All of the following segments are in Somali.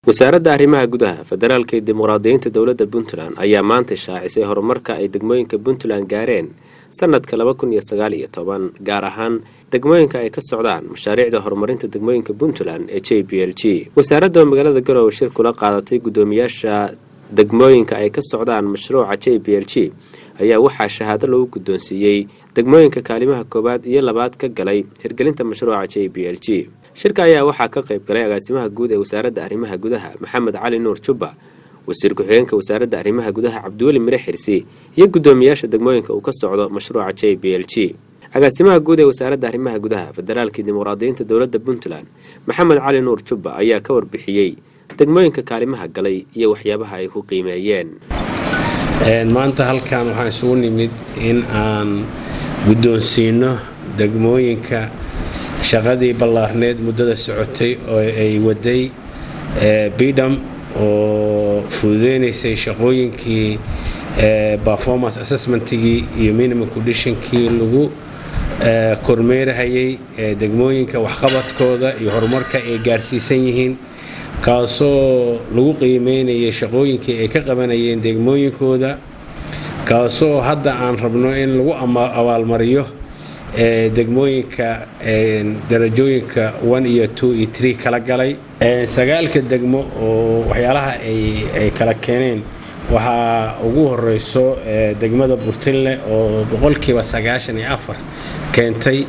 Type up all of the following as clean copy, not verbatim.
wasaaradda arrimaha gudaha federaalka ee dimuqraadiyiinta dowladda Puntland ayaa maanta shaacisay horumarka ay degmooyinka Puntland gaareen sanadka 2019 gaar ahaan degmooyinka ay ka socdaan mashaariicda horumarinta degmooyinka Puntland ee JPLG. wasaaradda magaalada Garowe shir kula qaadatay gudoomiyaasha degmooyinka ay ka socdaan mashruuca JPLG ayaa waxaa shahaado lagu guddoonsiiyay degmooyinka kaalimaha koobaad iyo labaad ka galay hirgelinta mashruuca JPLG. shirka ayaa waxaa ka qayb galay agaasimaha guud ee wasaaradda arrimaha gudaha Maxamed Cali Nuur Jubba, wasiir ku-xigeenka wasaaradda arrimaha gudaha Cabdiweli Mire Xirsi iyo gudoomiyaasha degmooyinka uu ka socdo mashruuca JPLG. agaasimaha guud ee wasaaradda arrimaha gudaha federaalka dimuqraadiyiinta dowladda Puntland Maxamed Cali Nuur Jubba ayaa ka warbixiyay degmooyinka kaalimaha galay iyo waxyaabaha ay ku qiimeeyeen. maanta halkan waxaan isugu nimid in aan guddoonsiino degmooyinka shaqadii ballaarneed muddada socotay oo ay waday bidam oo fududeysay shaqooyinkii performance assessmentigii iyo minimum conditionkii lagu kormeerayay degmooyinka waxqabadkooda iyo horumarka ay gaarsiisan yihiin kaasoo lagu qiimeynayay shaqooyinkii ay ka qabanayeen degmooyinkooda kaasoo hadda aan rabno in lagu abaalmariyo degmooyinka darajooyinka 1 iyo 2 iyo 3 kala galay sagaalka degmo oo waxyaalaha ay kala keeneen waxaa ugu horeyso degmada Burtinle oo 94% keentay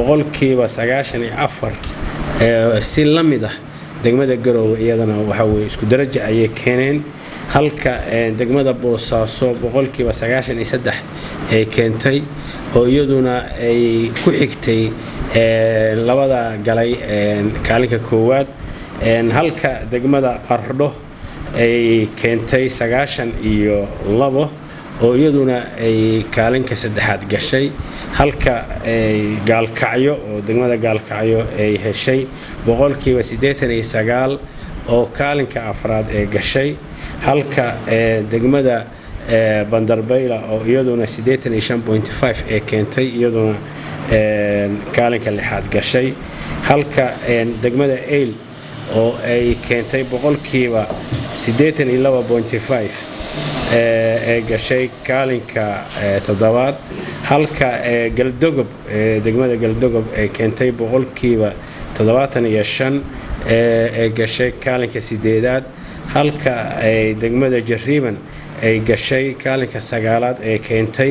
94% si lamid ah degmada Garowe iyadana waxa way isku darajo ay keeneen halka degmada Boosaaso 93% ay keentay oo iyaduna ay ku xigtay labada galay kaalinka koowaad halka degmada Qardho ay keentay 92 oo iyaduna ay kaalinka saddexaad gashay halka Gaalkacyo oo degmada Gaalkacyo ay heshay 89% oo kaalinka afraad ay gashay halka degmada Bandarbayla oo iyaduna 85.5 ee keentay iyaduna kaalinka lixaad gashay halka degmada Eyl oo ay keentay 82.5 ee gashay kaalinka toddobaad halka Galdogob degmada Galdogob ay keentay 75 ee gashay kaalinka sideedaad halka degmada Jariiban ay gashay kaalinka sagaalaad ee keentay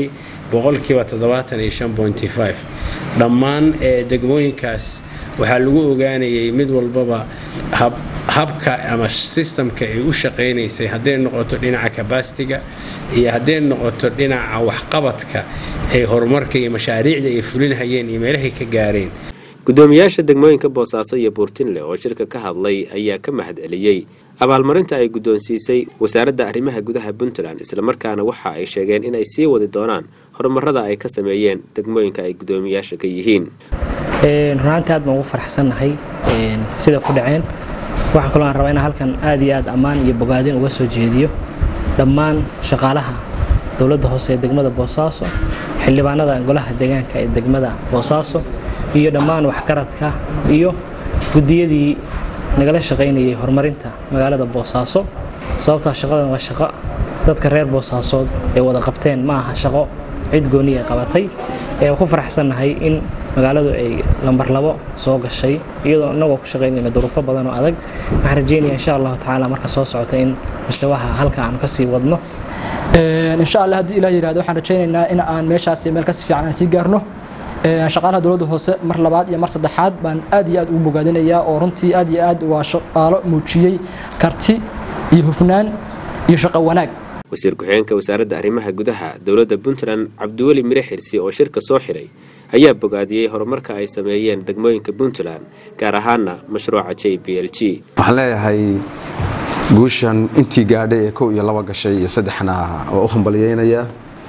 75.5 dhammaan degmooyinkaas waxaa lagu ogaanayay mid walbaba habka ama systemka ay u shaqeynaysay haddii noqoto dhinaca capacity-ga iyo haddii noqoto dhinaca waxqabadka ee horumarka iyo mashaariicda ay fulinayeen iyo meelaha ka gaareen. gudoomiyaasha degmooyinka Boosaaso iyo Burtinle oo shirka ka hadlay ayaa ka mahadceliyay abaalmarinta ay guddoonsiisay wasaaradda arrimaha gudaha Puntland isla markaana waxa ay sheegeen in ay sii wadi doonaan horumarada ay ka sameeyeen degmooyinka ay gudoomiyaasha ka yihiin. runtii aad baan ugu faraxsanahay sida ku dhaceen waxaan kaloo rabaa in halkan aad iyo aad amaan iyo bogaadin uga soo jeediyo dhammaan shaqaalaha dawladda hoose ee degmada Boosaaso xildhibaanada golaha deegaanka ee degmada Boosaaso iyo dhammaan waxgaradka iyo gudiyadii nagala shaqeynayay horumarinta magaalada Boosaaso sababta shaqadan waa shaqo dadka reer Boosaaso ay wada qabteen ma aha shaqo cid gooni ah qabatay ku faraxsanahay in magaaladu ay lambar 2 soo gashay iyadoo anagoo ku shaqeynayna duruufo badan oo adag waxaan rajeynayaa insha Allah taala marka soo socota in mustawaha halka aan ka sii wadno insha Allah hadii Ilaahay yiraahdo waxaan rajeynaynaa in aan meeshaas meel ka fiican si gaarno shaqaalaha dawladda hoose mar labaad iyo mar saddexaad baan aad iyo aad ugu bogaadinayaa oo runtii aad iyo aad waa shaqaalo muujiyay karti iyo hufnaan iyo shaqo wanaag. wasiir ku-xigeenka wasaaradda arrimaha gudaha dowladda Puntland Cabdiweli Mire Xirsi oo shirka soo xiray ayaa bogaadiyay horumarka ay sameeyeen degmooyinka Puntland gaar ahaan mashruuca JPLG. waxaan leeyahay guushan intii gaadhay ee 1 iyo 2 gashay iyo 3na oo u hambalyeynaya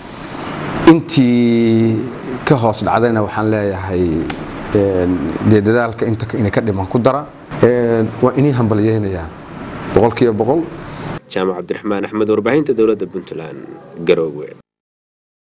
intii ka hoos dhacdayna waxaan leeyahay dadaalka inta ka dhiman ku dara waa inay hambalyeynaya 100% Jaamac Cabdiraxmaan Axmed warbaahinta dowladda Puntland Garowe.